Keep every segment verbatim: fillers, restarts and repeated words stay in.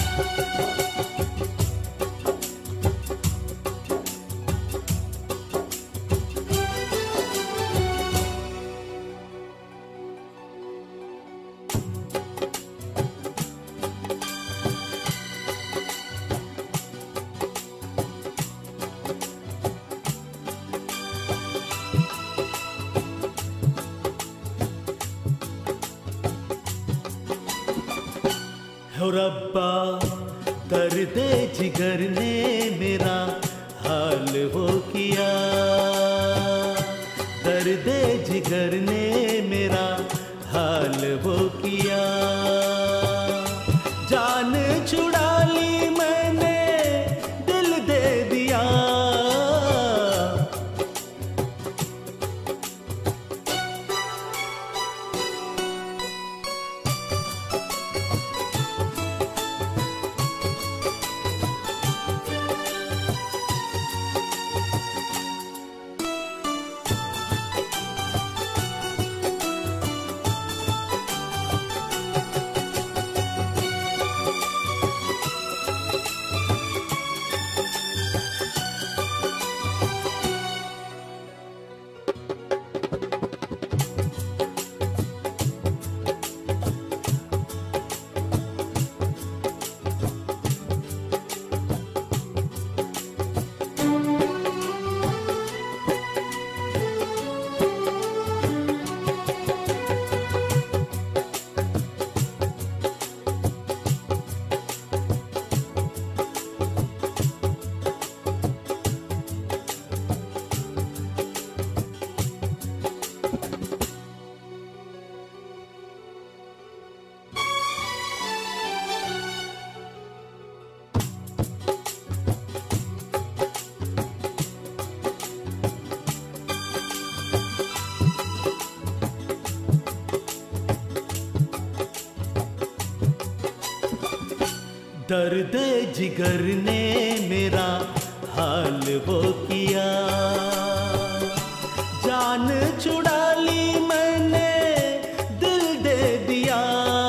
हो रब्बा दर्द जिगर ने मेरा हाल वो किया, दर्द जिगर ने मेरा हाल वो किया। जान छुड़ा ली मैंने दिल दे दिया, दर्द जिगर ने मेरा हाल वो किया। जान छुड़ा ली मैंने दिल दे दिया,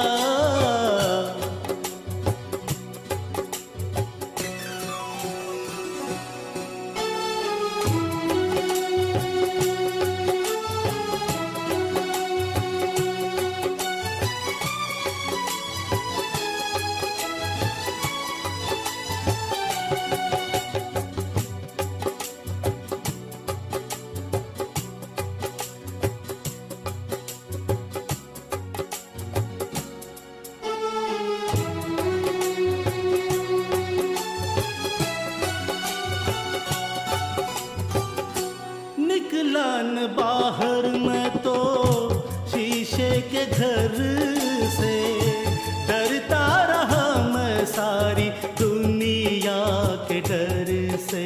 निकलान बाहर मैं तो शीशे के घर से, डरता रहा मैं सारी दुनिया के डर से।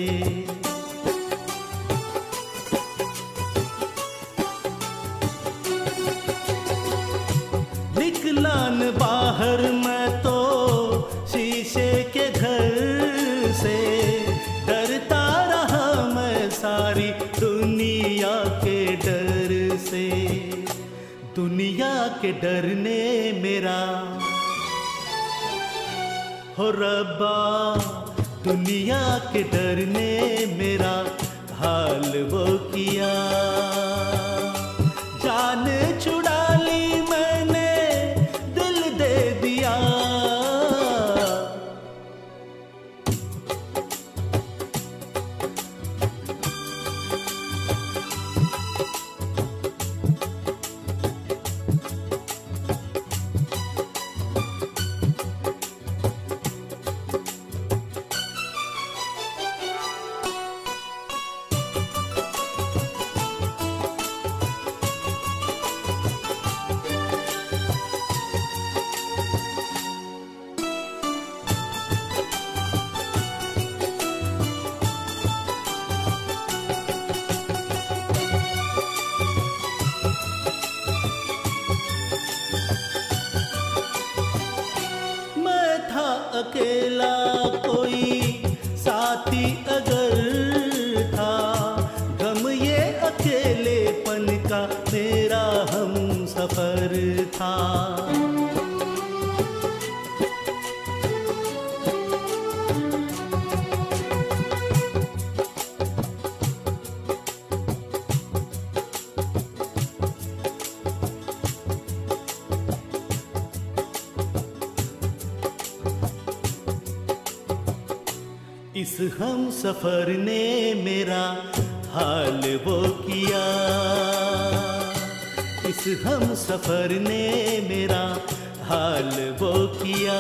निकलान बाहर मैं तो शीशे के घर से, डरता रहा मैं सारी दुनिया के डर से। दुनिया के डर ने मेरा हो रब्बा, दुनिया के डर ने मेरा हाल वो किया। जान छुड़ा ली मैंने दिल दे दिया, अकेला कोई साथी अगर था, गम ये अकेलेपन का मेरा हम सफर था। इस हम सफर ने मेरा हाल वो किया, इस हम सफर ने मेरा हाल वो किया।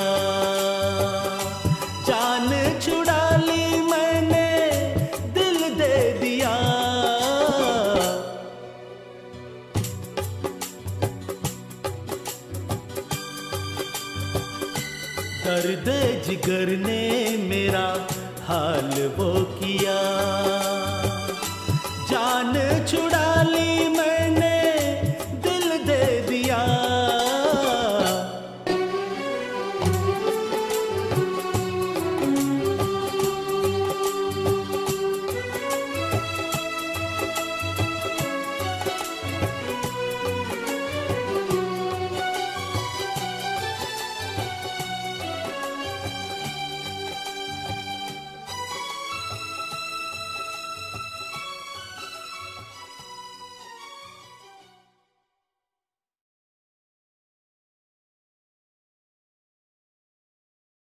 जान छुड़ा ली मैंने, दिल दे दिया। दर्द जिगर ने मेरा हाल वो किया। जान छुड़ा ली मैं